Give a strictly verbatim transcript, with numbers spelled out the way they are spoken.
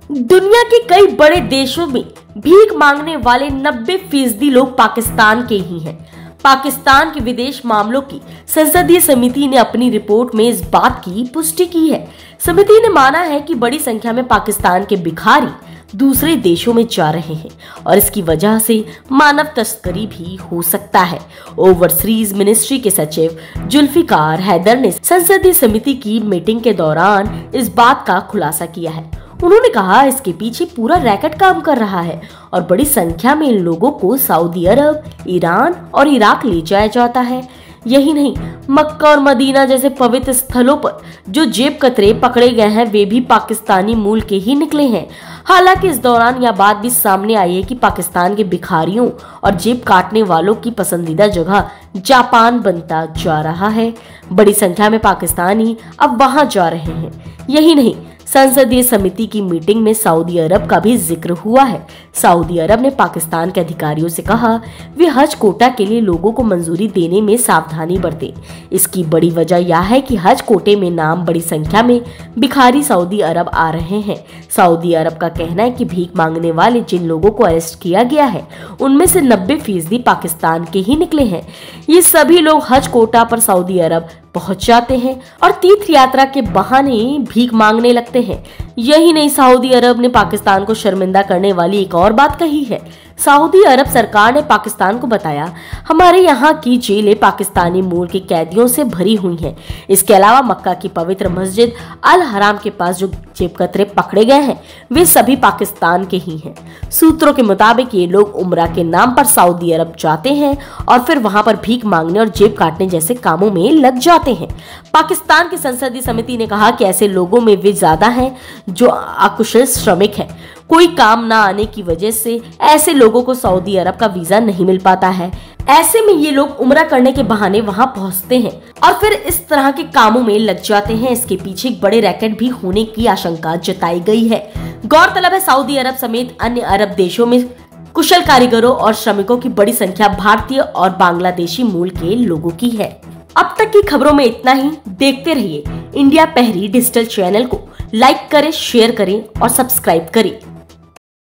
दुनिया के कई बड़े देशों में भीख मांगने वाले नब्बे फीसदी लोग पाकिस्तान के ही हैं। पाकिस्तान के विदेश मामलों की संसदीय समिति ने अपनी रिपोर्ट में इस बात की पुष्टि की है। समिति ने माना है कि बड़ी संख्या में पाकिस्तान के भिखारी दूसरे देशों में जा रहे हैं और इसकी वजह से मानव तस्करी भी हो सकता है। ओवरसीज मिनिस्ट्री के सचिव जुल्फिकार हैदर ने संसदीय समिति की मीटिंग के दौरान इस बात का खुलासा किया है। उन्होंने कहा, इसके पीछे पूरा रैकेट काम कर रहा है और बड़ी संख्या में इन लोगों को सऊदी अरब, ईरान और इराक ले जाया जाता है। यही नहीं, मक्का और मदीना जैसे पवित्र स्थलों पर जो जेब कतरे पकड़े गए हैं वे भी पाकिस्तानी मूल के ही निकले हैं। हालांकि इस दौरान यह बात भी सामने आई है कि पाकिस्तान के भिखारियों और जेब काटने वालों की पसंदीदा जगह जापान बनता जा रहा है। बड़ी संख्या में पाकिस्तानी अब वहां जा रहे हैं। यही नहीं, संसदीय समिति की मीटिंग में सऊदी अरब का भी जिक्र हुआ है। सऊदी अरब ने पाकिस्तान के अधिकारियों से कहा वे हज कोटा के लिए लोगों को मंजूरी देने में सावधानी बरतें। इसकी बड़ी वजह यह है कि हज कोटे में नाम बड़ी संख्या में भिखारी सऊदी अरब आ रहे हैं। सऊदी अरब का कहना है कि भीख मांगने वाले जिन लोगों को अरेस्ट किया गया है उनमें से नब्बे फीसदी पाकिस्तान के ही निकले हैं। ये सभी लोग हज कोटा पर सऊदी अरब पहुंच जाते हैं और तीर्थ यात्रा के बहाने भीख मांगने लगते हैं। यही नहीं, सऊदी अरब ने पाकिस्तान को शर्मिंदा करने वाली एक और बात कही है। सऊदी अरब सरकार ने पाकिस्तान को बताया, हमारे यहाँ की जेलें पाकिस्तानी मूल के कैदियों से भरी हुई हैं। इसके अलावा मक्का की पवित्र मस्जिद अल हराम के पास जो जेब कतरे पकड़े गए हैं वे सभी पाकिस्तान के ही हैं। सूत्रों के मुताबिक ये लोग उम्रा के नाम पर सऊदी अरब जाते हैं और फिर वहां पर भीख मांगने और जेब काटने जैसे कामों में लग जाते हैं। पाकिस्तान की संसदीय समिति ने कहा कि ऐसे लोगों में वे ज्यादा हैं जो अकुशल श्रमिक हैं। कोई काम ना आने की वजह से ऐसे लोगों को सऊदी अरब का वीजा नहीं मिल पाता है। ऐसे में ये लोग उम्रा करने के बहाने वहां पहुंचते हैं और फिर इस तरह के कामों में लग जाते हैं। इसके पीछे एक बड़े रैकेट भी होने की आशंका जताई गई है। गौरतलब है, सऊदी अरब समेत अन्य अरब देशों में कुशल कारीगरों और श्रमिकों की बड़ी संख्या भारतीय और बांग्लादेशी मूल के लोगों की है। अब तक की खबरों में इतना ही। देखते रहिए इंडिया पहरी डिजिटल चैनल को। लाइक करें, शेयर करें और सब्सक्राइब करें।